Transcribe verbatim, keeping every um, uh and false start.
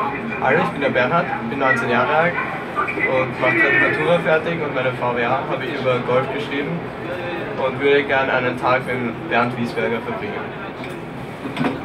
Hallo, ich bin der Bernhard, bin neunzehn Jahre alt und mache gerade die Matura fertig und meine V W A habe ich über Golf geschrieben und würde gerne einen Tag mit Bernd Wiesberger verbringen.